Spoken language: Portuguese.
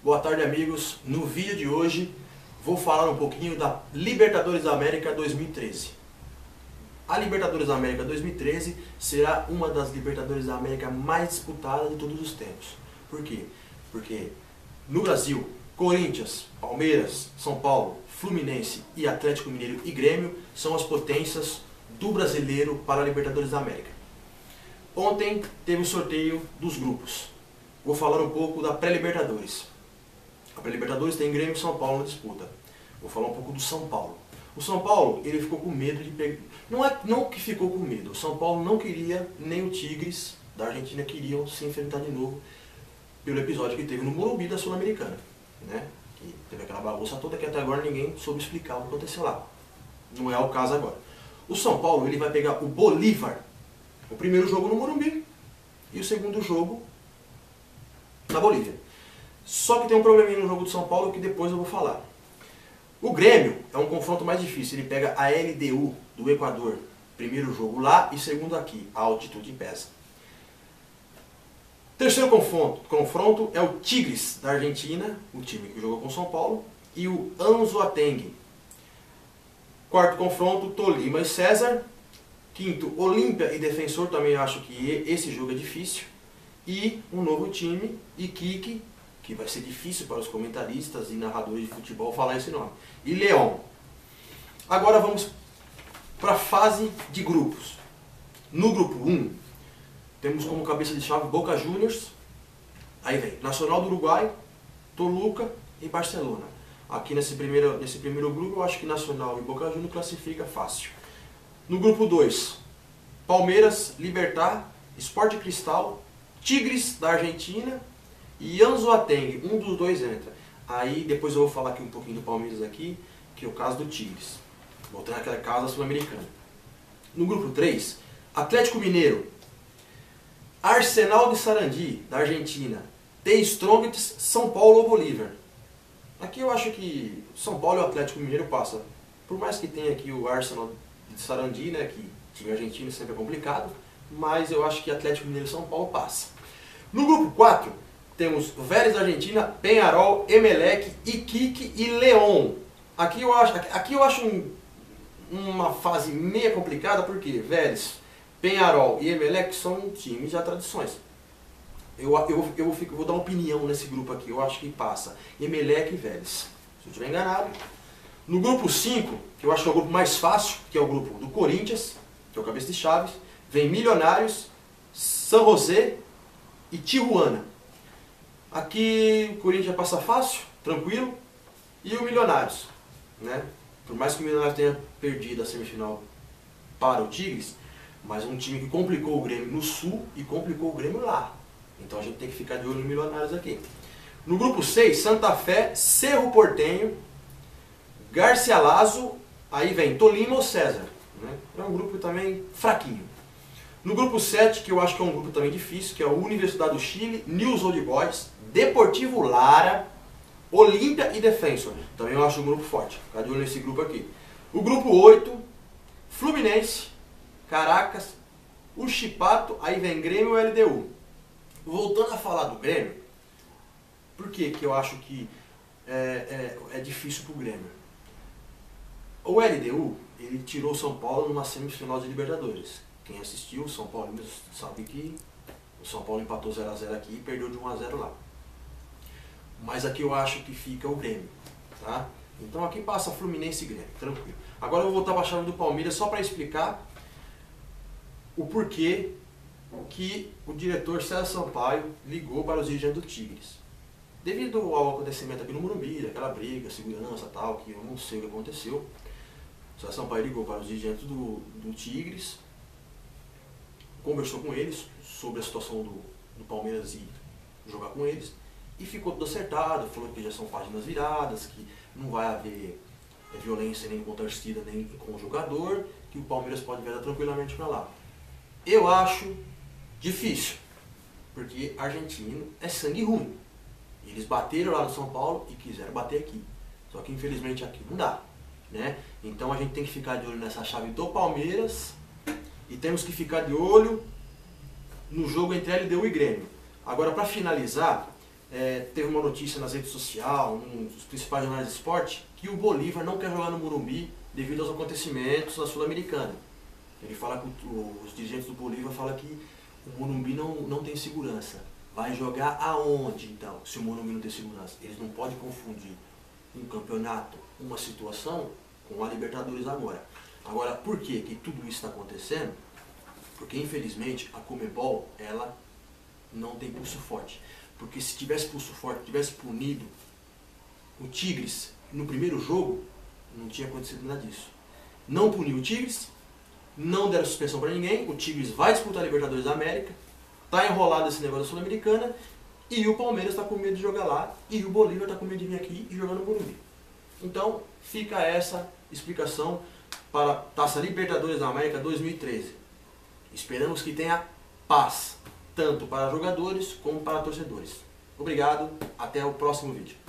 Boa tarde, amigos. No vídeo de hoje vou falar um pouquinho da Libertadores da América 2013. A Libertadores da América 2013 será uma das Libertadores da América mais disputadas de todos os tempos. Por quê? Porque no Brasil, Corinthians, Palmeiras, São Paulo, Fluminense e Atlético Mineiro e Grêmio são as potências do brasileiro para a Libertadores da América. Ontem teve o sorteio dos grupos. Vou falar um pouco da pré-Libertadores. A pré-Libertadores tem Grêmio e São Paulo na disputa. Vou falar um pouco do São Paulo. O São Paulo, ele ficou com medo de pegar... Não que ficou com medo. O São Paulo não queria, nem o Tigres da Argentina queriam se enfrentar de novo pelo episódio que teve no Morumbi da Sul-Americana, né? Que teve aquela bagunça toda que até agora ninguém soube explicar o que aconteceu lá. Não é o caso agora. O São Paulo, ele vai pegar o Bolívar, o primeiro jogo no Morumbi e o segundo jogo na Bolívia. Só que tem um probleminha no jogo do São Paulo que depois eu vou falar. O Grêmio é um confronto mais difícil. Ele pega a LDU do Equador. Primeiro jogo lá e segundo aqui. A altitude pesa. Terceiro confronto é o Tigres da Argentina, o time que jogou com o São Paulo, e o Anzoátegui. Quarto confronto, Tolima e César. Quinto, Olímpia e Defensor. Também acho que esse jogo é difícil. E um novo time, Iquique, que vai ser difícil para os comentaristas e narradores de futebol falar esse nome. E Leão. Agora vamos para a fase de grupos. No grupo 1, temos como cabeça de chave Boca Juniors. Aí vem Nacional do Uruguai, Toluca e Barcelona. Aqui nesse primeiro grupo, eu acho que Nacional e Boca Juniors classifica fácil. No grupo 2, Palmeiras, Libertad, Sport Cristal, Tigres da Argentina e Anzoátegui, um dos dois entra. Aí depois eu vou falar aqui um pouquinho do Palmeiras aqui, que é o caso do Tigres. Voltando àquela casa sul-americana. No grupo 3, Atlético Mineiro, Arsenal de Sarandi, da Argentina, The Strongest, São Paulo ou Bolívar. Aqui eu acho que São Paulo e o Atlético Mineiro passam. Por mais que tenha aqui o Arsenal de Sarandi, né, que time argentino sempre é complicado, mas eu acho que Atlético Mineiro e São Paulo passa. No grupo 4, temos Vélez da Argentina, Peñarol, Emelec, Iquique e León. Aqui eu acho uma fase meio complicada, porque Vélez, Peñarol e Emelec são times já tradições. Eu vou dar uma opinião nesse grupo aqui, eu acho que passa Emelec e Vélez. Se eu estiver enganado. No grupo 5, que eu acho que é o grupo mais fácil, que é o grupo do Corinthians, que é o cabeça de chaves, vem Milionários, San José e Tijuana. Aqui o Corinthians passa fácil, tranquilo, e o Milionários, né? Por mais que o Milionários tenha perdido a semifinal para o Tigres, mas um time que complicou o Grêmio no Sul e complicou o Grêmio lá. Então a gente tem que ficar de olho no Milionários aqui. No grupo 6, Santa Fé, Cerro Porteño, Garcilaso, aí vem Tolima ou César, né? É um grupo também fraquinho. No grupo 7, que eu acho que é um grupo também difícil, que é a Universidade do Chile, News Old Boys, Deportivo Lara, Olímpia e Defensor. Também eu acho um grupo forte. Ficar de olho nesse grupo aqui. O grupo 8, Fluminense, Caracas, o Chipato, aí vem Grêmio e LDU. Voltando a falar do Grêmio, por que eu acho que é difícil para o Grêmio? O LDU, ele tirou o São Paulo numa semifinal de Libertadores. Quem assistiu, o São Paulo sabe que o São Paulo empatou 0 a 0 aqui e perdeu de 1 a 0 lá. Mas aqui eu acho que fica o Grêmio, tá? Então aqui passa Fluminense e Grêmio, tranquilo. Agora eu vou voltar para a chave do Palmeiras só para explicar o porquê que o diretor César Sampaio ligou para os dirigentes do Tigres. Devido ao acontecimento aqui no Morumbi, aquela briga, segurança e tal, que eu não sei o que aconteceu, o César Sampaio ligou para os dirigentes do Tigres, conversou com eles sobre a situação do Palmeiras e jogar com eles, e ficou tudo acertado, falou que já são páginas viradas, que não vai haver violência nem com a torcida, nem com o jogador, que o Palmeiras pode viajar tranquilamente para lá. Eu acho difícil, porque argentino é sangue ruim. Eles bateram lá no São Paulo e quiseram bater aqui. Só que infelizmente aqui não dá, né? Então a gente tem que ficar de olho nessa chave do Palmeiras e temos que ficar de olho no jogo entre LDU e Grêmio. Agora, para finalizar, teve uma notícia nas redes sociais, nos principais jornais de esporte, que o Bolívar não quer jogar no Morumbi devido aos acontecimentos na Sul-Americana. Ele fala que os dirigentes do Bolívar falam que o Morumbi não tem segurança. Vai jogar aonde então, se o Morumbi não tem segurança? Eles não podem confundir um campeonato, uma situação, com a Libertadores agora. Agora, por que tudo isso está acontecendo? Porque infelizmente a Conmebol, ela não tem pulso forte. Porque se tivesse pulso forte, tivesse punido o Tigres no primeiro jogo, não tinha acontecido nada disso. Não puniu o Tigres, não deram suspensão para ninguém, o Tigres vai disputar a Libertadores da América, está enrolado esse negócio da Sul-Americana, e o Palmeiras está com medo de jogar lá, e o Bolívar está com medo de vir aqui e jogar no Morumbi. Então, fica essa explicação para a Taça Libertadores da América 2013. Esperamos que tenha paz, tanto para jogadores como para torcedores. Obrigado, até o próximo vídeo.